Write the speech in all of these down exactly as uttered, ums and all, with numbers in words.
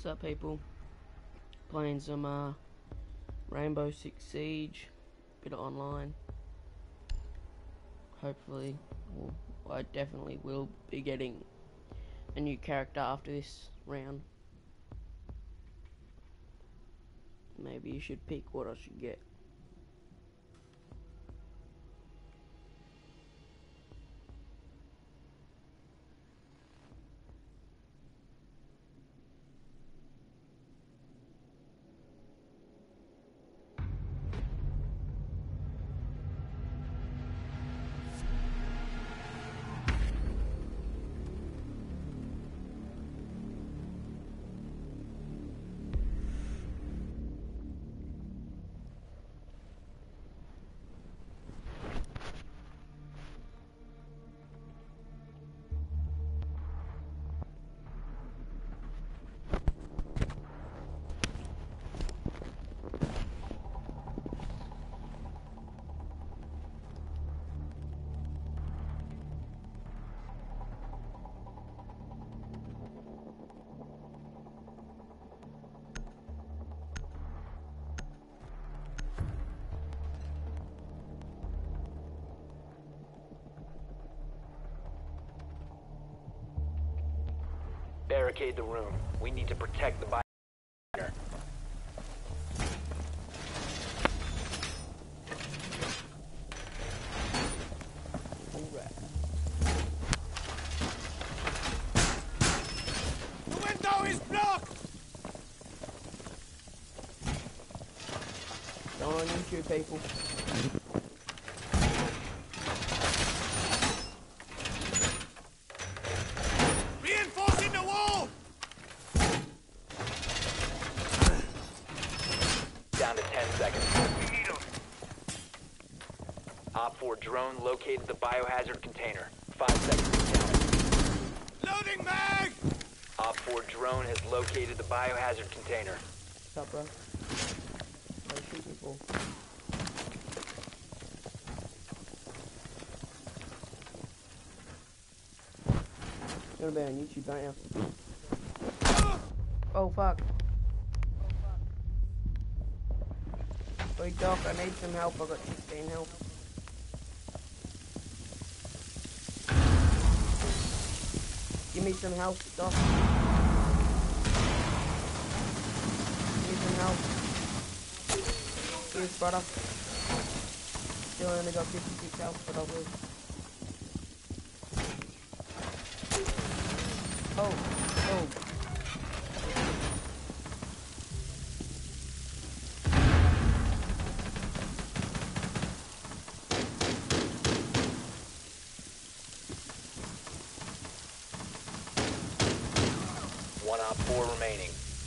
What's up, people? Playing some uh, Rainbow Six Siege, bit of online. Hopefully, well, I definitely will be getting a new character after this round. Maybe you should pick what I should get. Barricade the room. We need to protect the bio. The window is blocked! Going on YouTube, people. Reinforcing the wall! Down to ten seconds. Op four drone located the biohazard container. Five seconds to count. Loading mag! Op four drone has located the biohazard container. What's up, bro? What are you shooting for? You're gonna be on YouTube, don't you? Oh, fuck. Wait, Doc, I need some help. I got sixteen health. Give me some help, Doc. Give me some help. Cheers, brother. Still only got fifty-six health, but I will. Oh, oh. One op four remaining.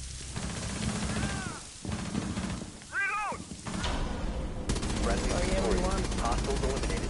Reload! Friendly Sorry, victorious. everyone. Hostiles eliminated.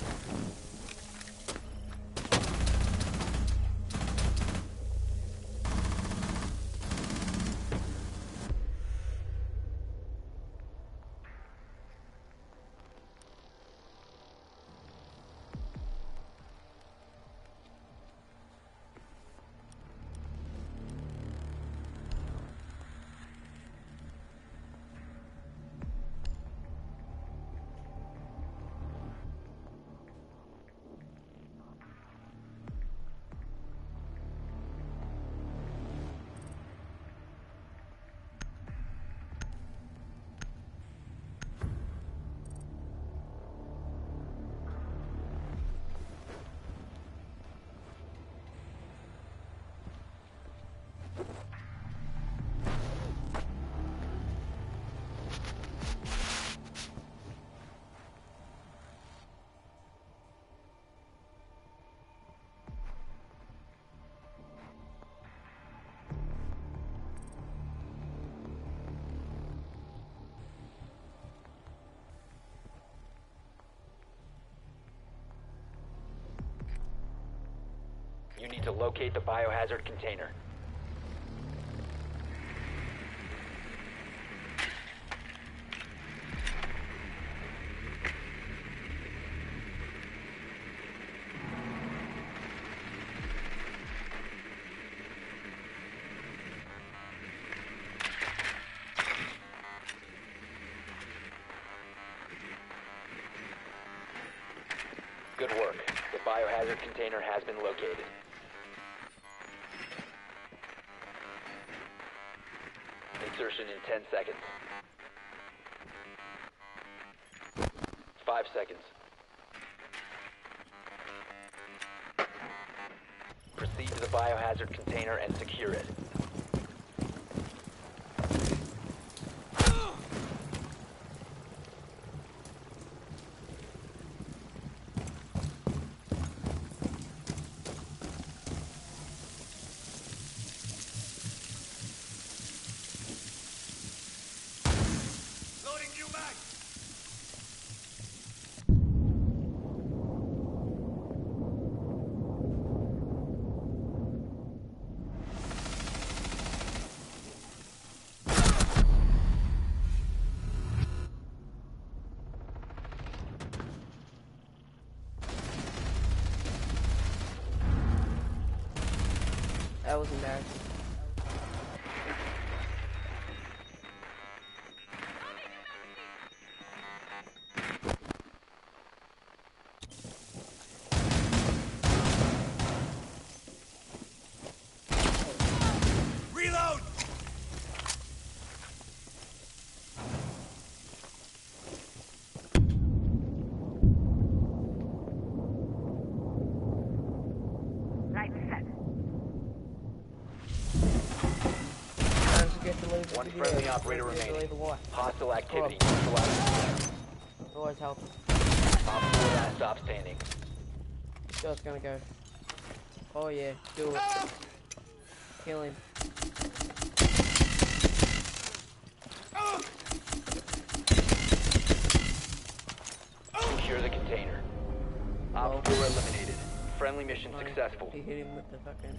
You need to locate the biohazard container. biohazard container has been located. Insertion in ten seconds. Five seconds. Proceed to the biohazard container and secure it. Loading new mag! That was embarrassing. Reload! Light set. Don't forget to leave the One video. friendly operator Don't forget to remaining. leave a like. Hostile activity Cool. neutralized. Always helps. Op four last stop standing. Just gonna go. Oh yeah, do it. Kill him. Secure the container. Oh. Op four eliminated. Friendly mission Nice. successful. He hit him with the fucking.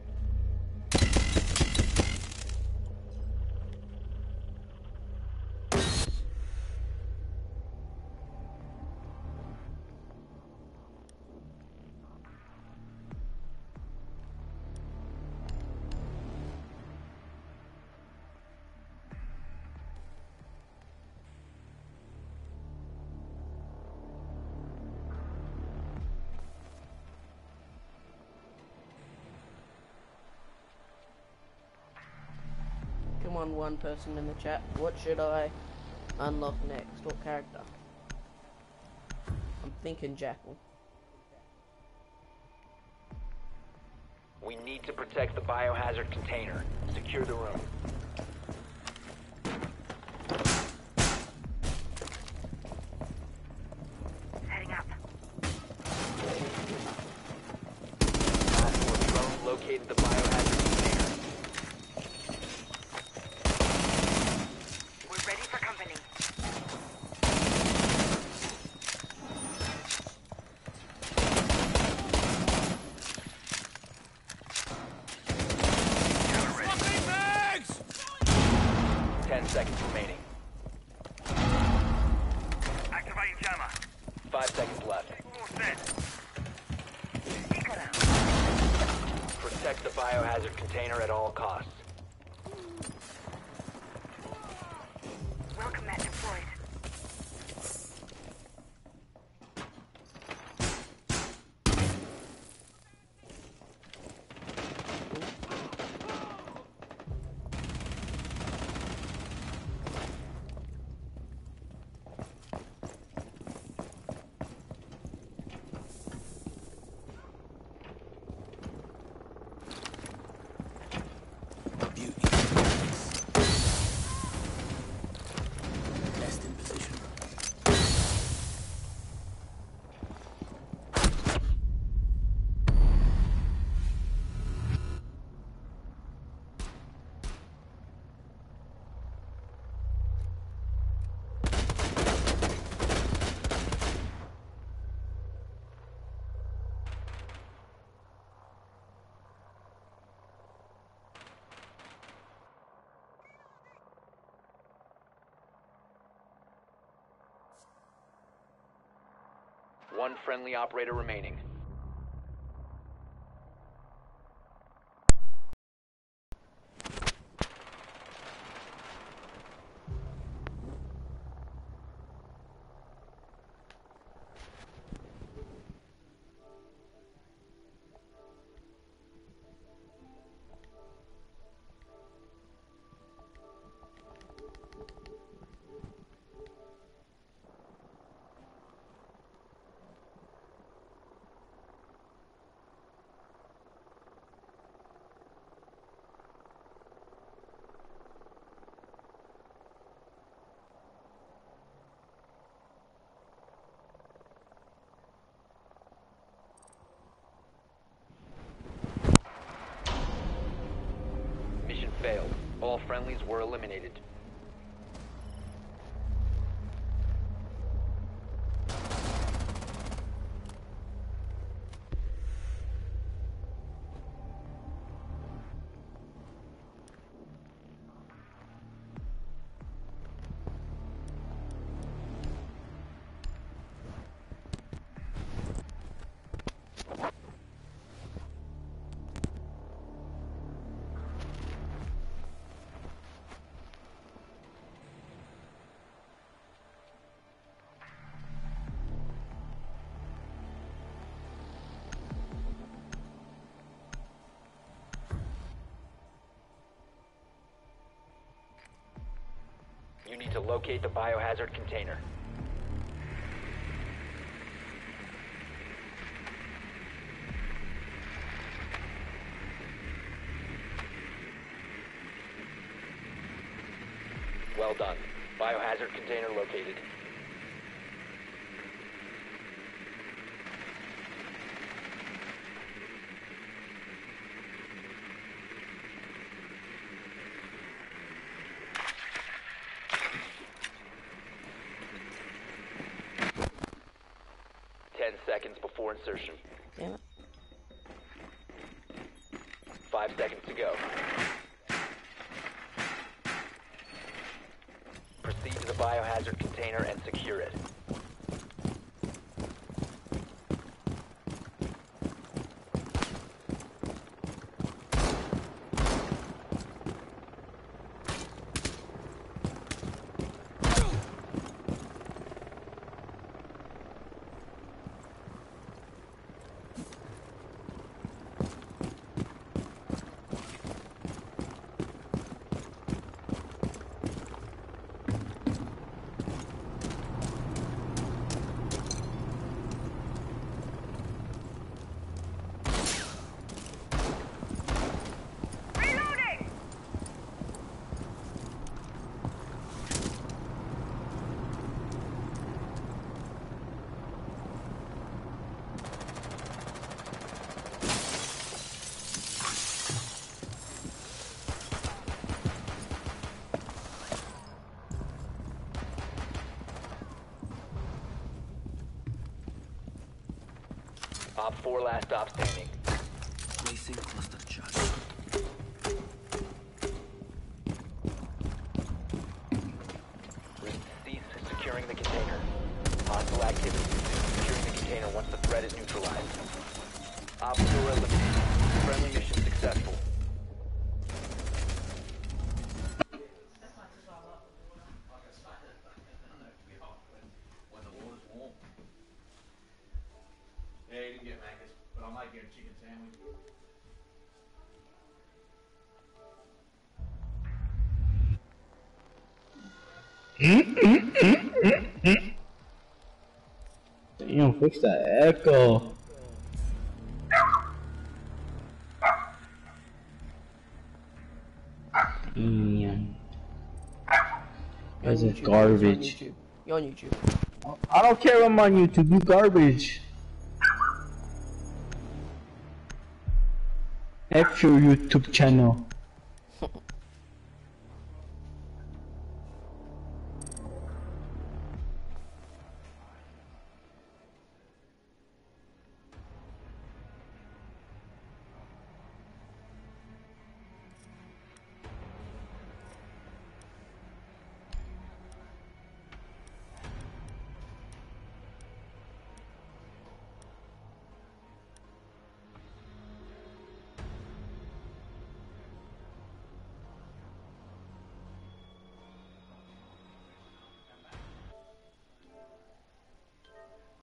Come on, one person in the chat. What should I unlock next? What character? I'm thinking Jackal. We need to protect the biohazard container. Secure the room. Heading up. Op four drone located the biohazard container. We're ready for company. Swapping mags! Ten seconds remaining. Activating jammer. Five seconds left. All set. Eco out. Protect the biohazard container at all costs. Welcome mat deployed. Destined position. One friendly operator remaining. failed. All friendlies were eliminated. You need to locate the biohazard container. Well done. Biohazard container located. Ten seconds before insertion. Damn it. Five seconds to go. Proceed to the biohazard container and secure it. Op four last stop standing. Placing cluster charge. Cease securing the container. Hostile activity. Securing the container once the threat is neutralized. Op four eliminated. Friendly mission successful. When the water's warm. Yeah, you didn't get Macca's, but I might get a chicken sandwich. Damn, fix that echo. Damn. That's You're on just YouTube. garbage. You're on YouTube. You're on YouTube. I don't care I'm on YouTube, you garbage. F your YouTube channel.